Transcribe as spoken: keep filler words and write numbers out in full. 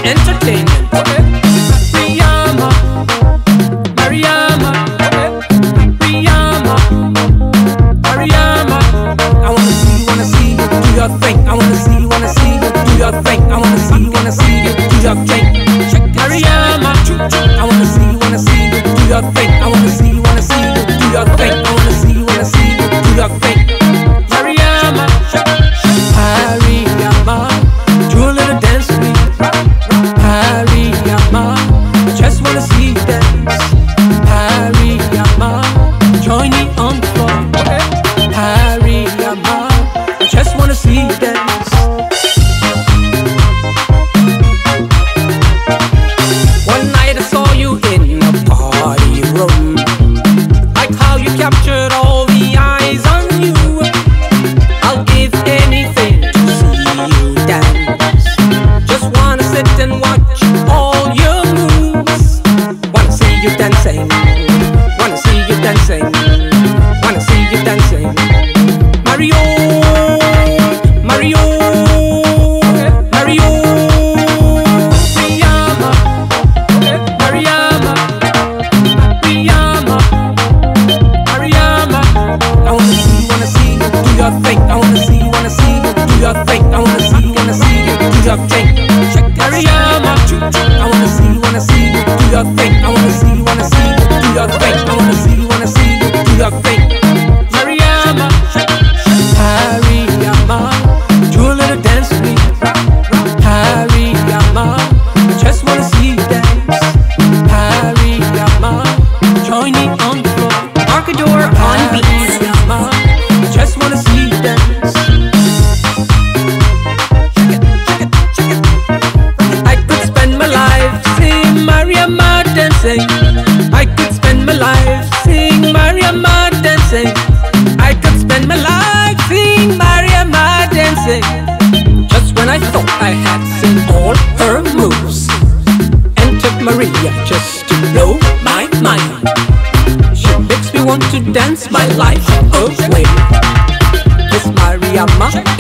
entertainment. Okay. Mariama, Mariama, okay. Mariama, Mariama. I wanna see you, wanna see you do your thing. I wanna see you, wanna see you do your thing. I wanna see you, wanna see you do your thing. Mariama, I wanna see you, wanna see you do your thing. I wanna see you, wanna see you do your thing. I wanna see you, wanna see you do your thing. Mariama, Mariama, do a little dance with me. Mariama, I just wanna see you dance. Mariama, join me on the floor. Mariama, I just wanna see you dance. One night I saw you in a party room. Like how you captured all the eyes on you. I'll give anything to see you dance. Just wanna sit and watch all your moves. Wanna see you dancing. Wanna see you dancing. Wanna see you dancing. Mario, Mario, Mario. Mariama, Mariama, Mariama, Mariama. I wanna see you, wanna see you do your thing. I wanna see you, wanna see you do your thing. I wanna see you, wanna see you do your thing. Mariama, I wanna see you, wanna see you do your thing. I wanna see you, wanna see you do your thing. I wanna see you, wanna see you do your thing. Mariama, Mariama, do a little dance with me. Mariama, I just wanna see you dance. Mariama, join me on the floor. Marcador on beats. Mariama, I just wanna see you dance. I could spend my life seeing Mariama dancing. I could spend my life seeing Mariama dancing. I could spend my life seeing Mariama dancing. Just when I thought I had seen all her moves, entered Maria just to blow my mind. She makes me want to dance my life away. Miss Mariama,